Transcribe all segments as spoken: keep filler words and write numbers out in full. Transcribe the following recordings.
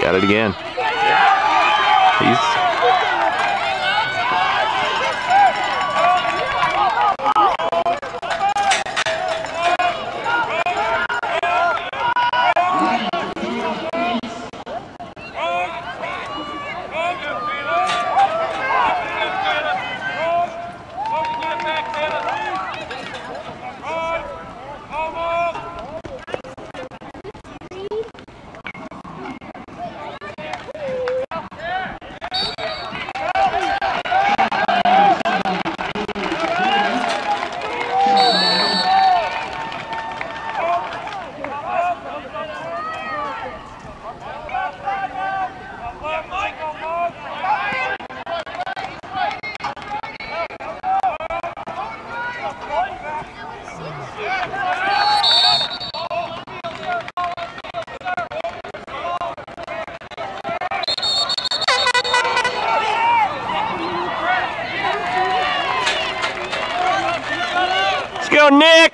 Got it again. He's go, Nick!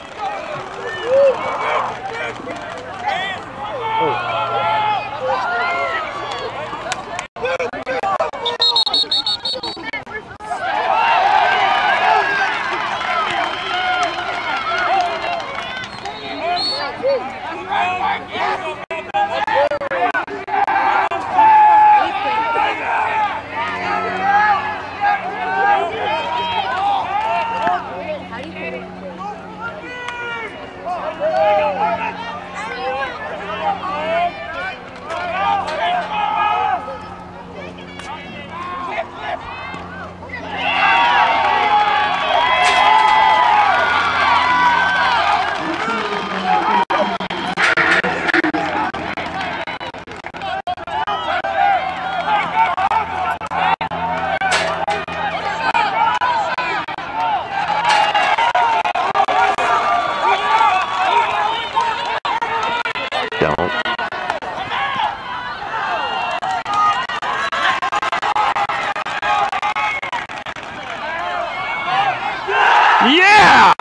Yeah!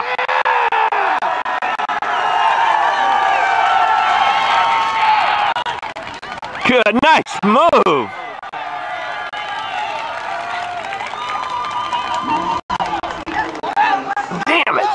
Good, nice move! Damn it!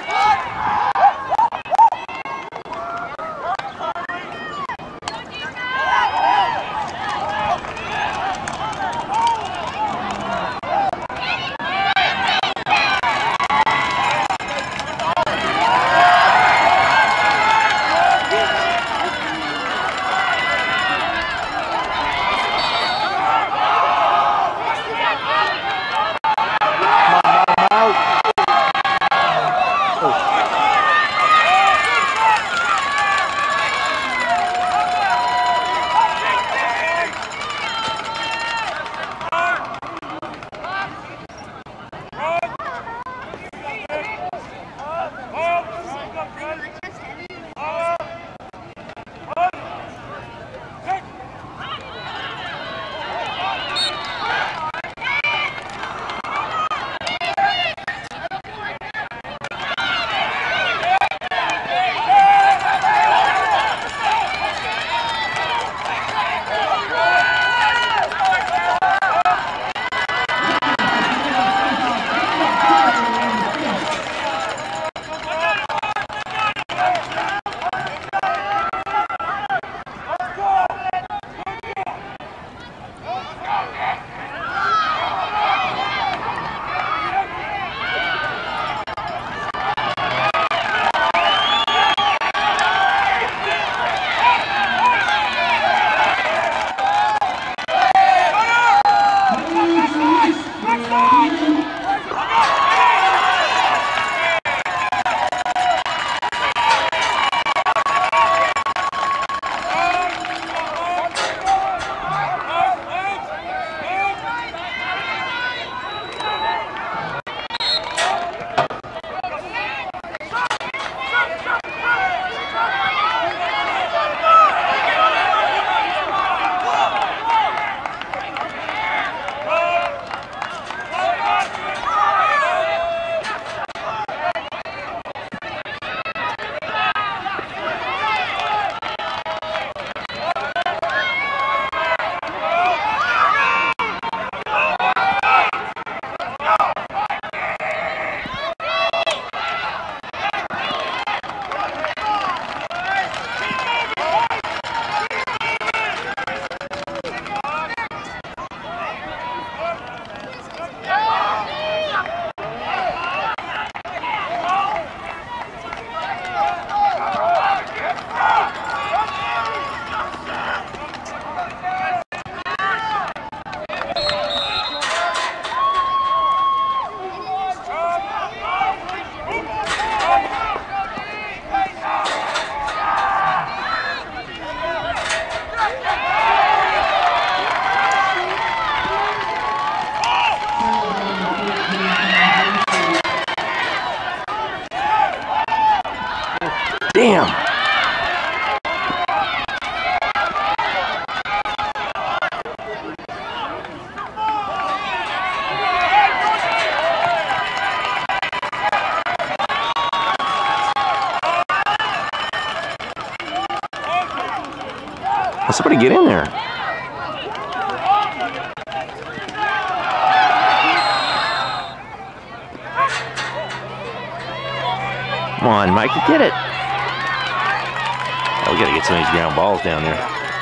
Damn. Somebody get in there. Come on, Mikey, get it. Oh, we got to get some of these ground balls down there.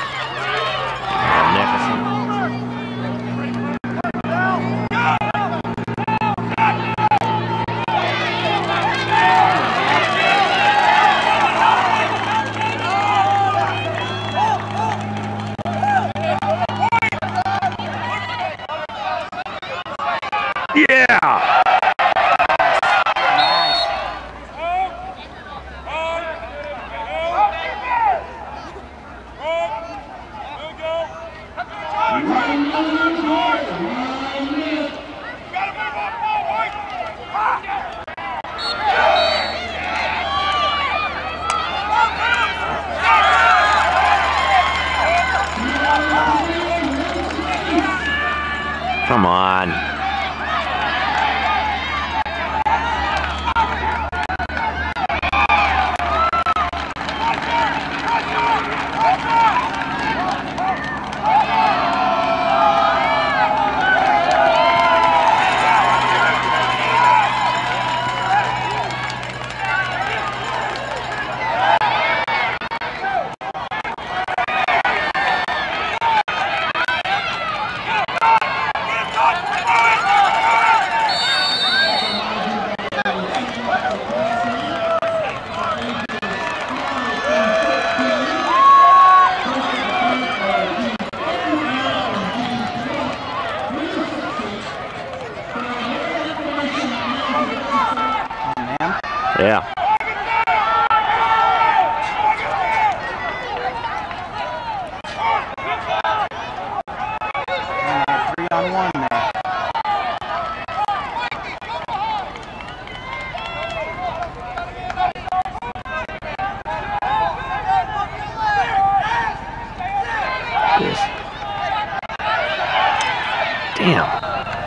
Come on. Yeah. Three on one there. Yes. Damn.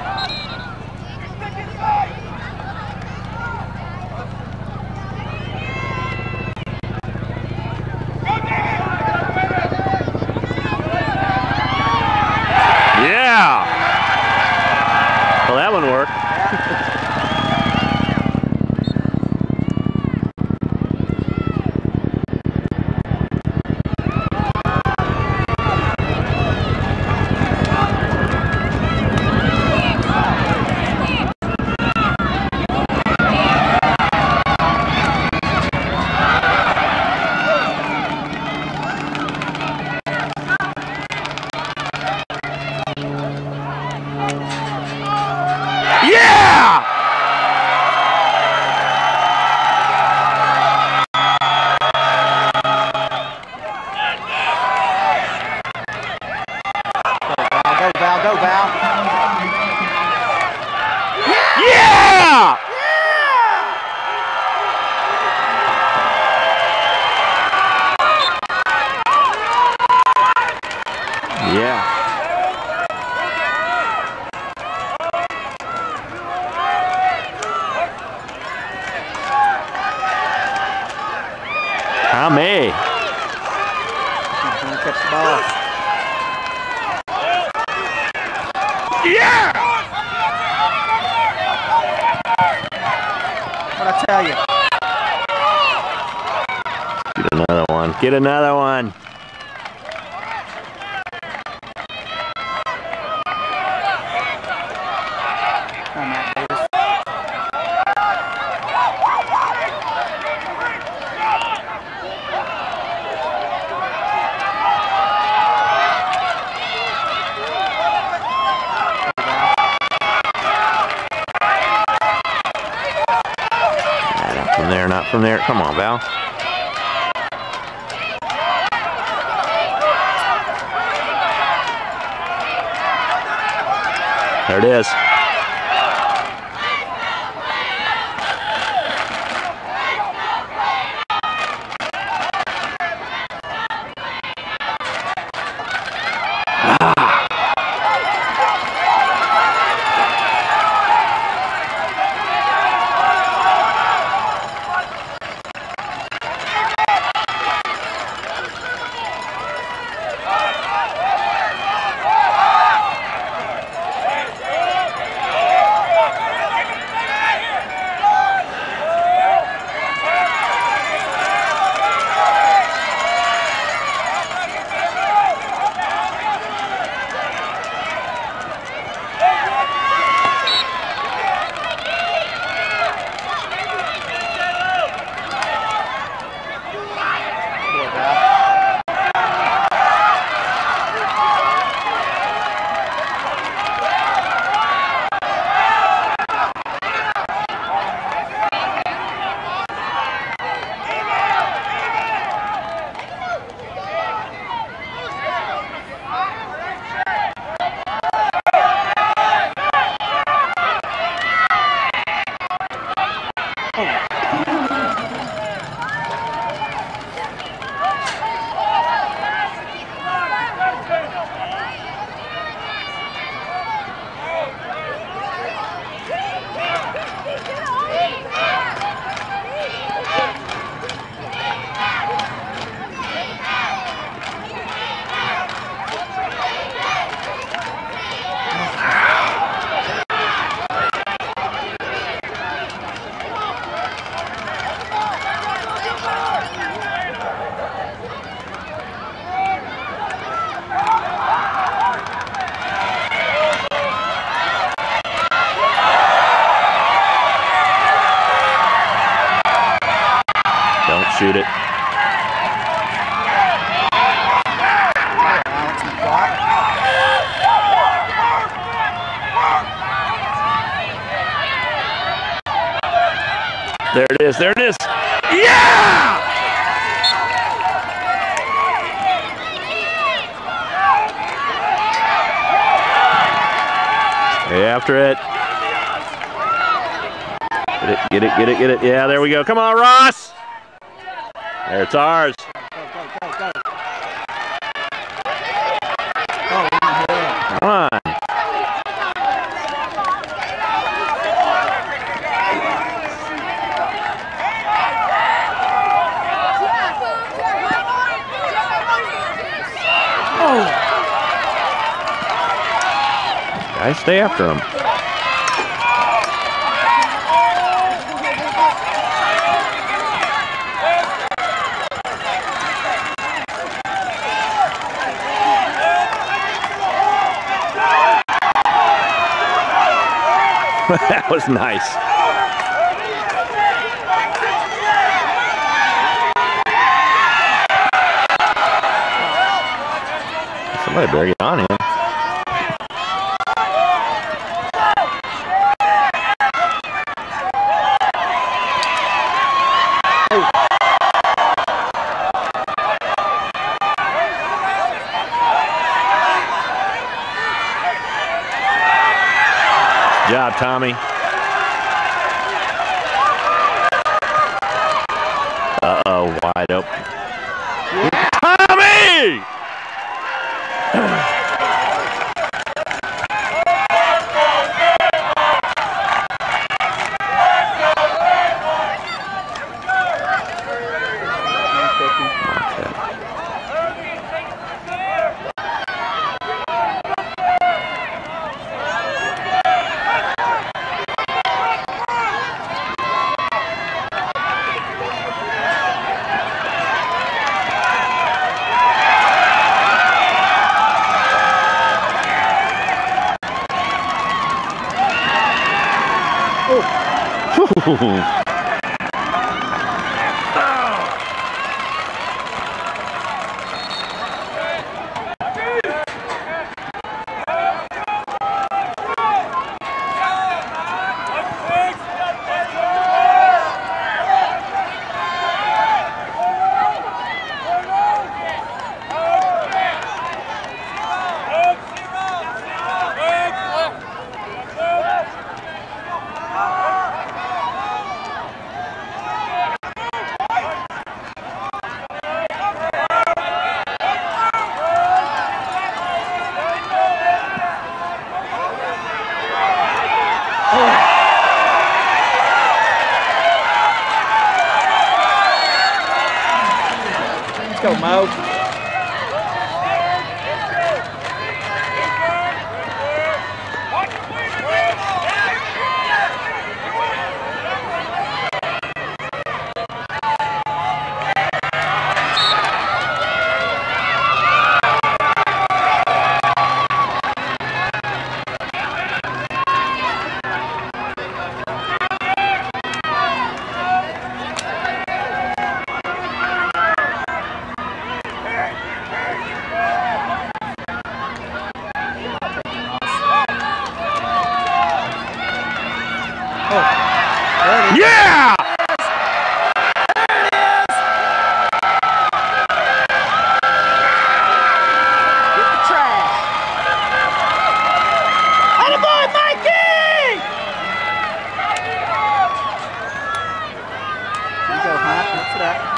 Yeah. Well, that one worked. Yeah! Go, Val, go, Val. Yeah! Yeah. Tommy. Catch the ball. Yeah! What'd I tell you? Get another one. Get another one. Come on, Matt Davis. Not from there, not from there. Come on, Val. There it is. shoot it. Alex McCloud. There it is. There it is. Yeah! Stay after it. Get it, get it, get it, get it. Yeah, there we go. Come on, Ross. There, it's ours. Go, go, go, go. Oh, yeah. Come on. Guys, stay after him. That was nice. Somebody better get on him. Good job, Tommy. Uh-oh, wide open. Tommy! Let's go, Mo. Yeah! Get the trash. Attaboy, Mikey! Here you go, Hunt. Mix it up.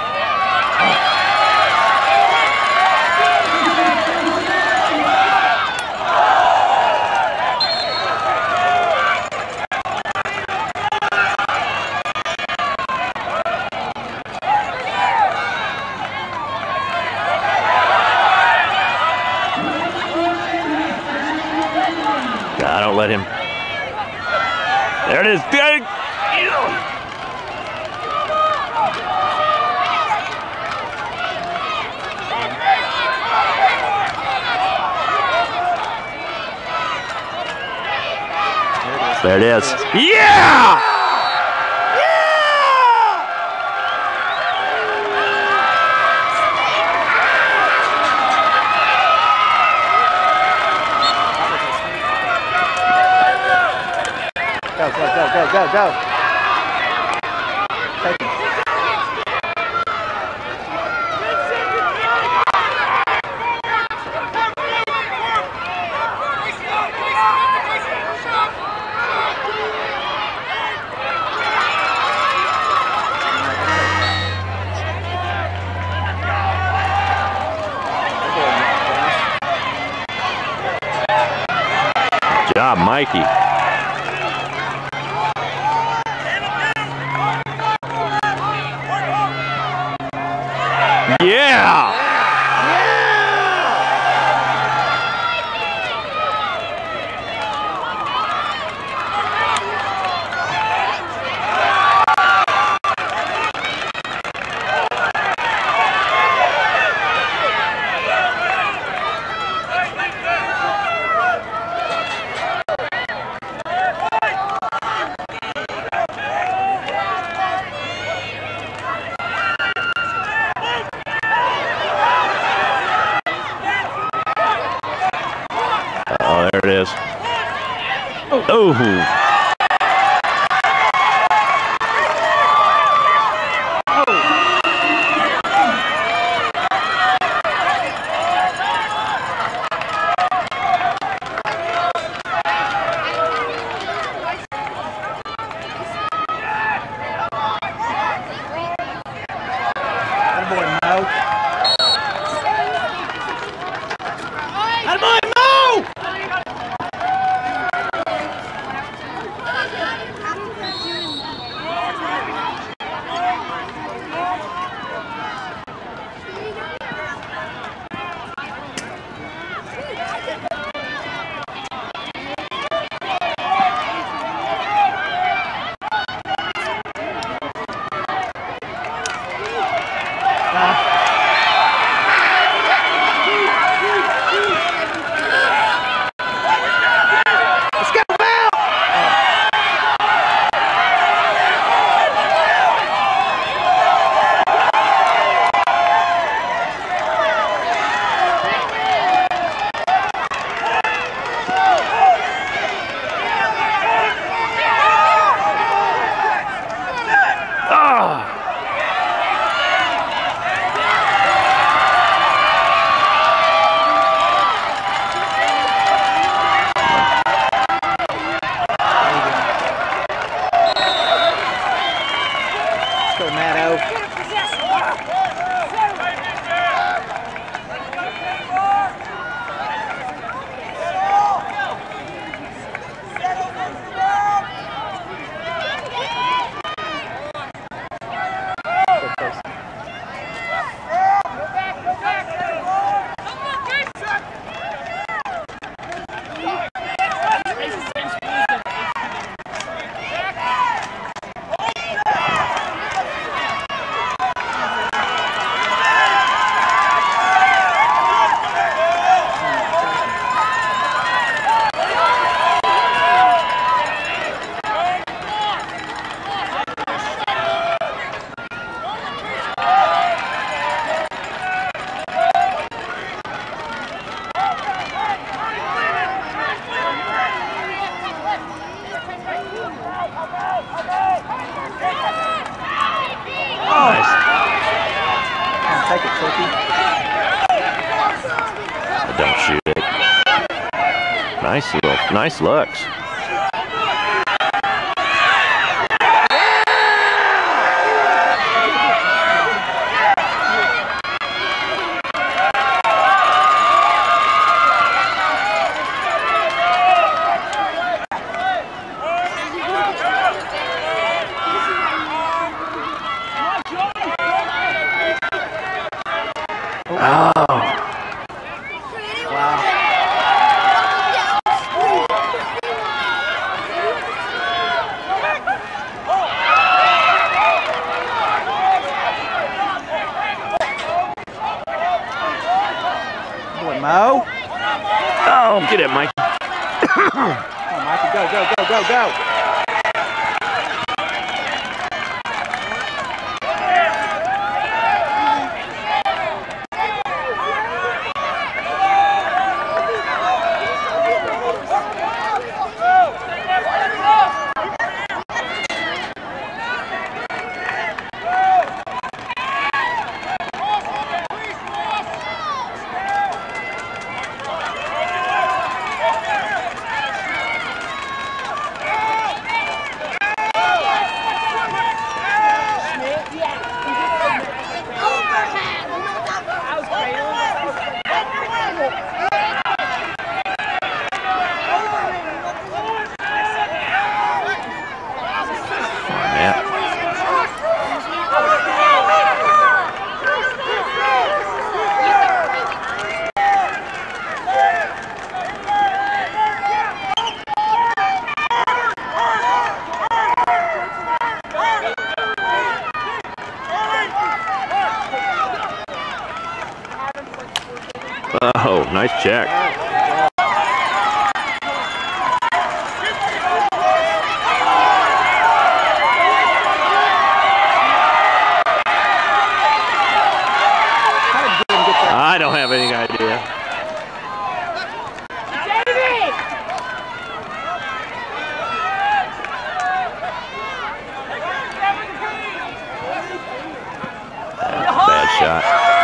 God, don't let him. There it is. There it is. Yeah! Yeah! go, go. Take it. Good job, Mikey. Yeah! Oh, there it is. Oh. Attaboy, Mo. Attaboy, Mo! Let's go, Mo! Ah! Let's go, Matto. Nice. Take it, Cookie. Don't shoot it. Nice look. Nice looks. Oh. Wow. Boy, Mo. Oh, get it, Mike. Come on, Mikey, go, go, go, go, go. Oh, nice check. I don't have any idea. Bad shot.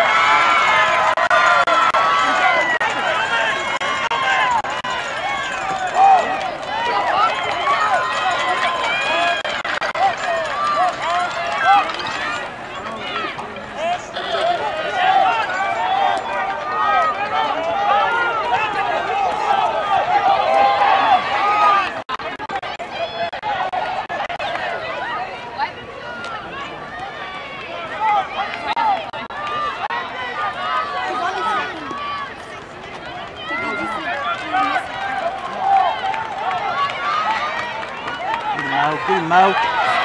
Good Mo.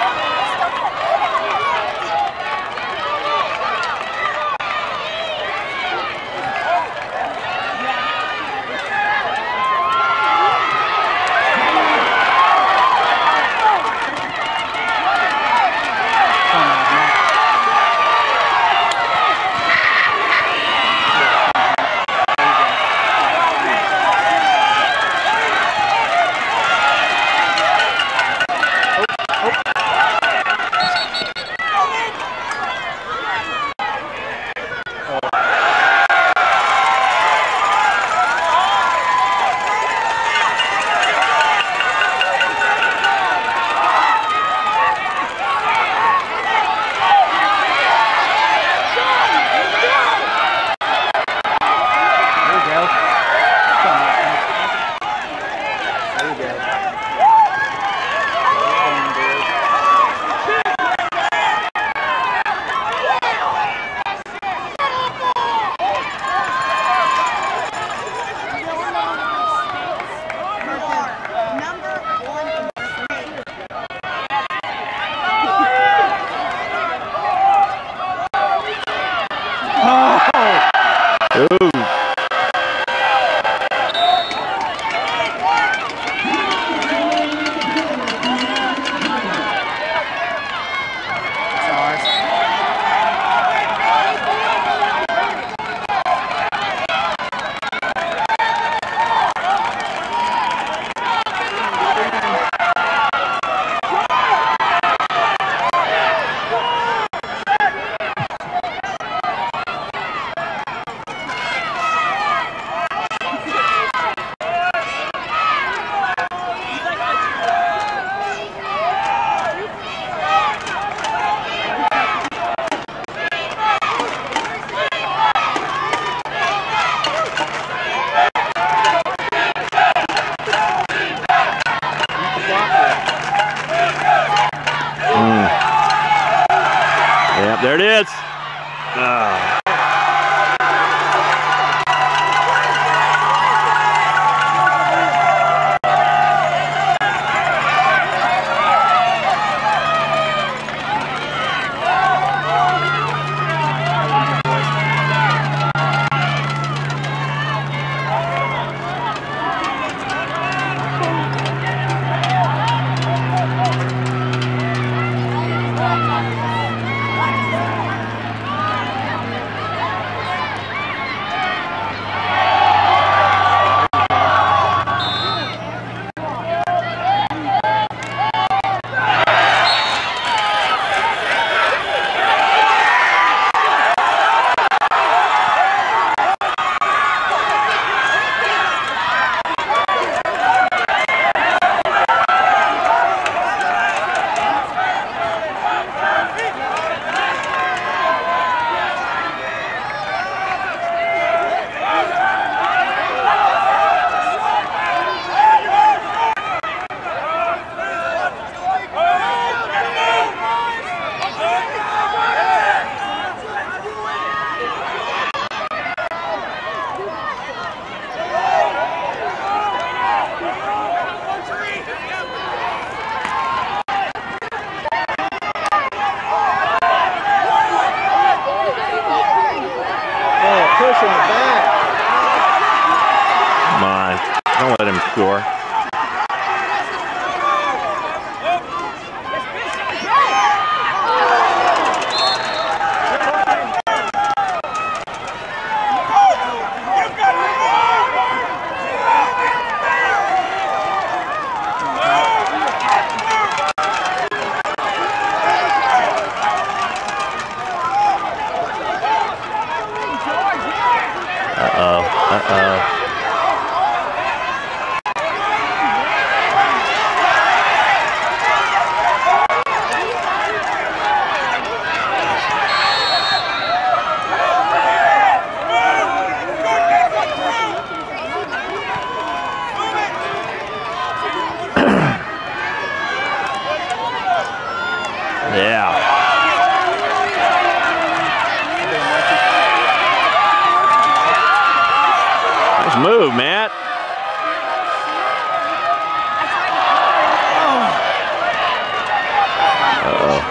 There it is. Oh. Pushing it back. Don't let him score. Uh-oh, uh-oh. Yeah. Nice move, Matt. Uh-oh.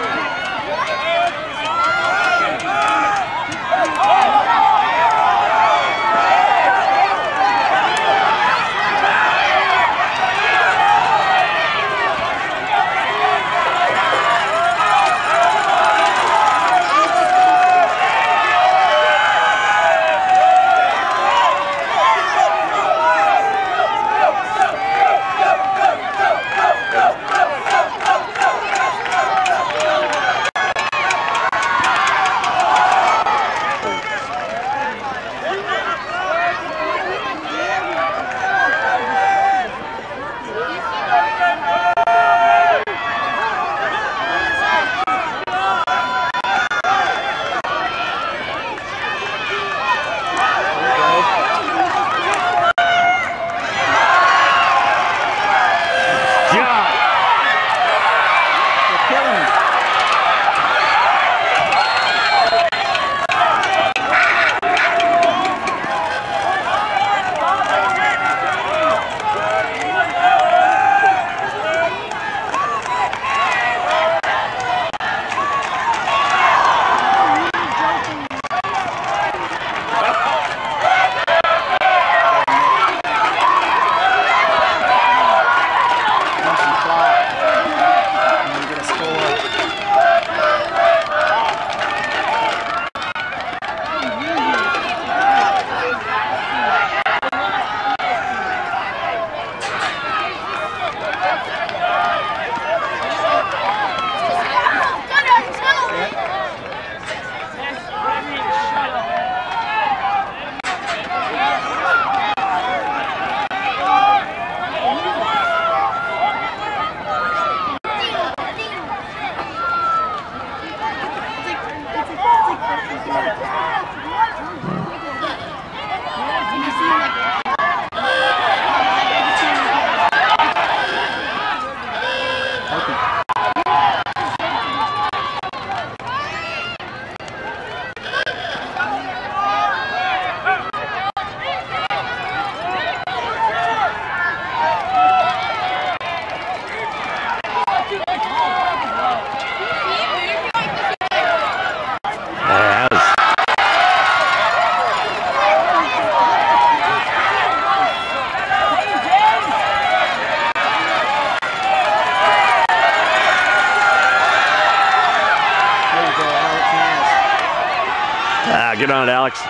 Ah, get on it, Alex.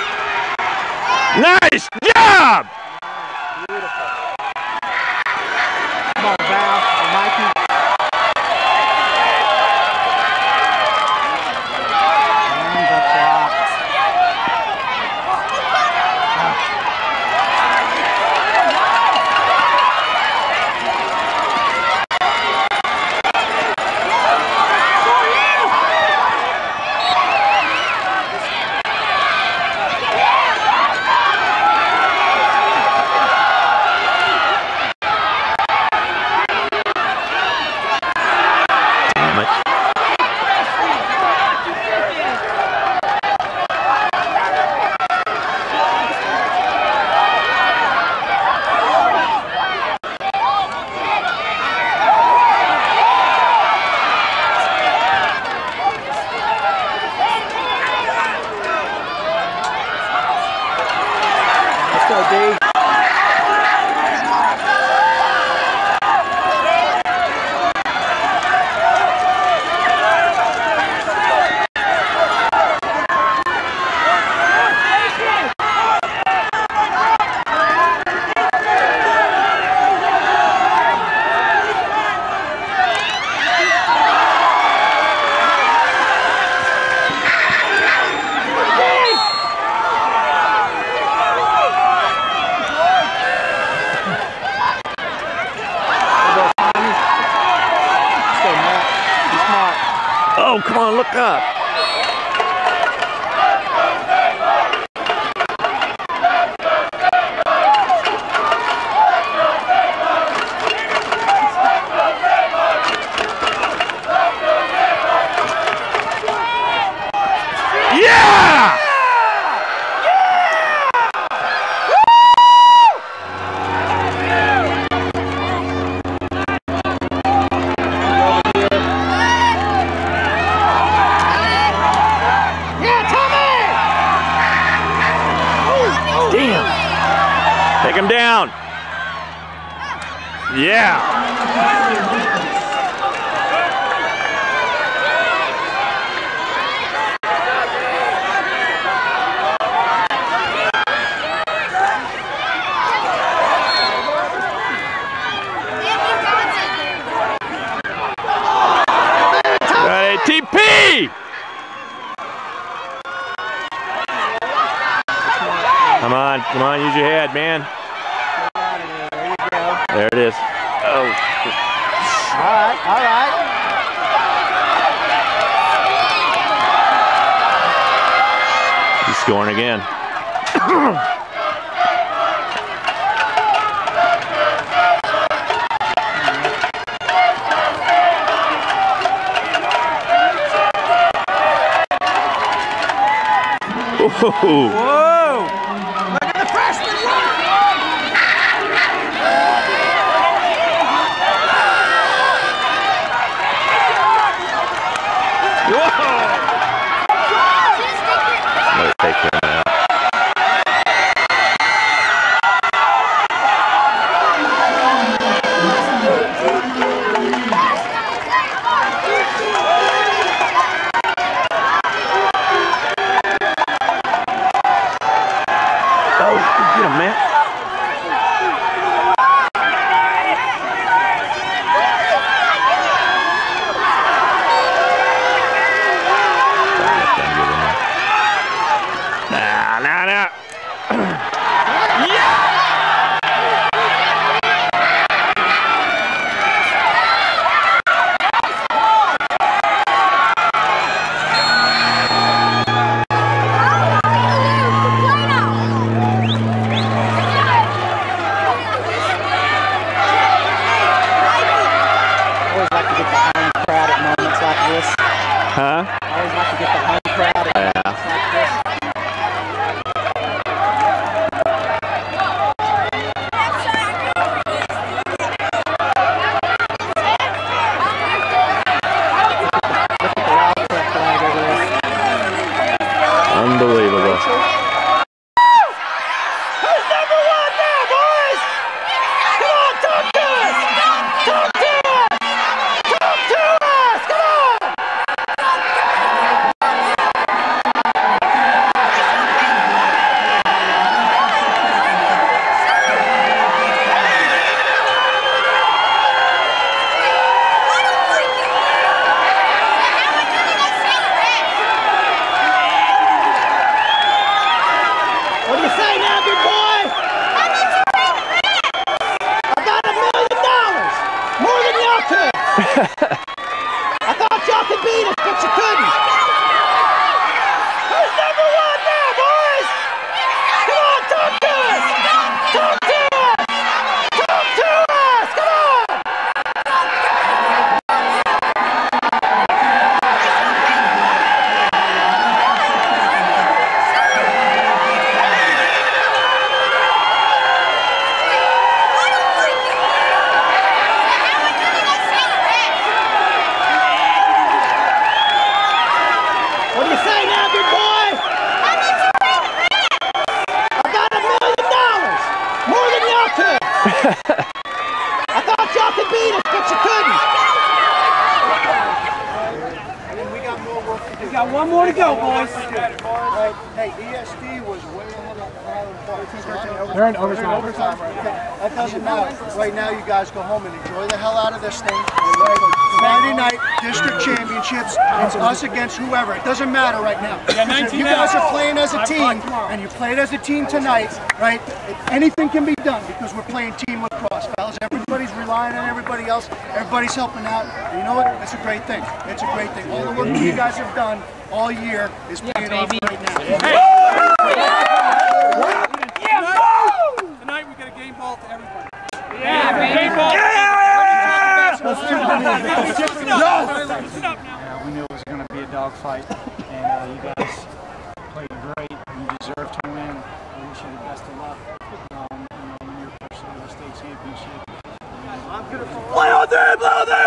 Nice job! Beautiful. Come on, Val, Mikey. And the clock. fuck up. Yeah! Take him down. Yeah. Hey, T P. Come on, come on, use your head, man. There it is. Oh. All right, all right. He's scoring again. Whoa. Whoa! Look at the freshman run! Let's take him out. Oh, get him, man. Nah, nah, nah. Yeah! Huh? I always like to get the home crowd at Yeah. moments like this. Unbelievable. Who's number one now, boys? Come on, talk to us! Talk to us! Talk to us! Come on! What do you say now, big boy? About a million dollars! More than y'all could! I thought y'all could beat us, but you couldn't! Who's number one now, boys? Come on, talk to us! Talk to us! Talk to us! Come on! What do you say now, big boy? About a million dollars! More than y'all could! I thought y'all could beat us, but you couldn't! We got more work to do. We got one more to go, boys. Hey, hey, E S D was way ahead of Highland Park. So I don't- They're in overtime. Overtime, right? Okay, that doesn't matter. Right now, you guys go home and enjoy the hell out of this thing. Friday night, district championships. It's us against whoever. It doesn't matter right now. If you guys are playing as a team, and you played as a team tonight, right, anything can be done because we're playing team lacrosse, fellas. Everybody's relying on everybody else. Everybody's helping out. And you know what? It's a great thing. It's a great thing. All the work that you guys have done all year is paying off right now. Tonight we get a game ball to everybody. Yeah, game ball. Yeah, we knew it was going to be a dogfight, and uh, you guys played great. You deserve to win. I wish you the best of luck. Um, you know, when you're pursuing the state championship. Play on three, blow there!